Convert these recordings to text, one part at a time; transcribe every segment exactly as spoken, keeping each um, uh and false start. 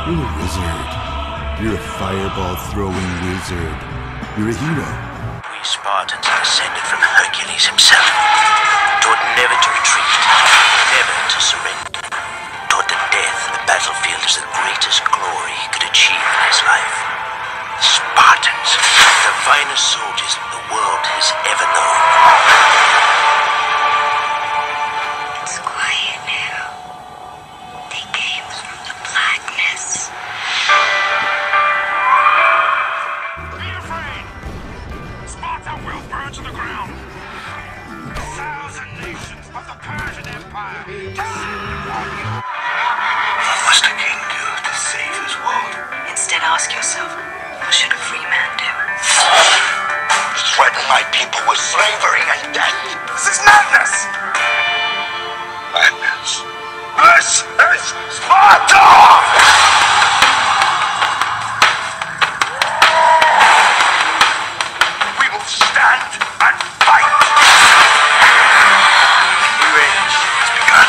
You're a wizard. You're a fireball-throwing wizard. You're a hero. We Spartans are descended from Hercules himself. Taught never to retreat, never to surrender. Taught that death in the battlefield is the greatest glory he could achieve in his life. Spartans, the finest soldiers the world has ever known. It's quiet now. They came from the blackness. Be afraid! Sparta will burn to the ground. A thousand nations of the Persian Empire descend upon you. What must a king do to save his world? Instead, ask yourself, what should a free man do? Threaten my people with slavery and death. This is madness! Madness. This is Sparta! We will stand and fight! A new age has begun.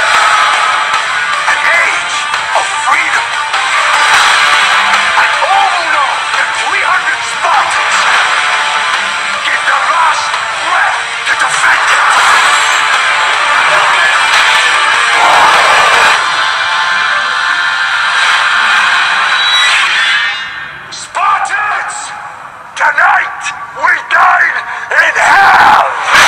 An age of freedom! And all who know the three hundred Spartans give their last breath to defend it! Spartans! Tonight we dine in hell!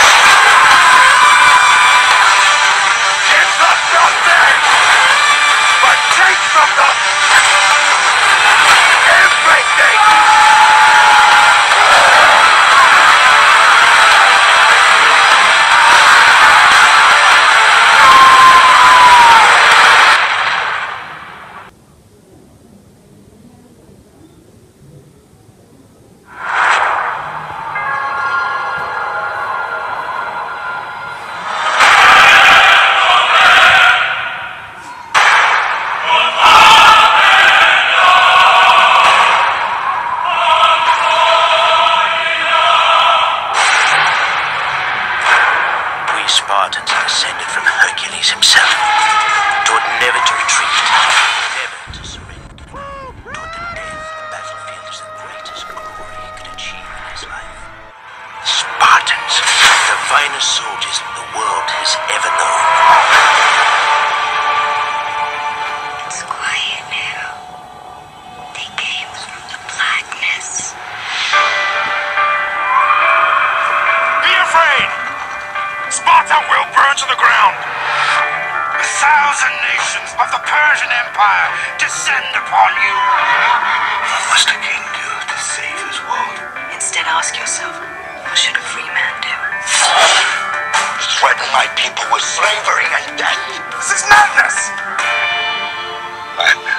Give them nothing! But take from them everything! We Spartans are descended from Hercules himself. Taught never to retreat, never to surrender. Taught that death in the battlefield is the greatest glory he could achieve in his life. Spartans, the finest soldiers the world has ever known. It's quiet now. They came from the blackness. Be afraid! Sparta will burn to the ground! A thousand nations of the Persian Empire descend upon you! What must a king do to save his world? Instead, ask yourself, what should a free man do? Threaten my people with slavery and death. This is madness! Madness.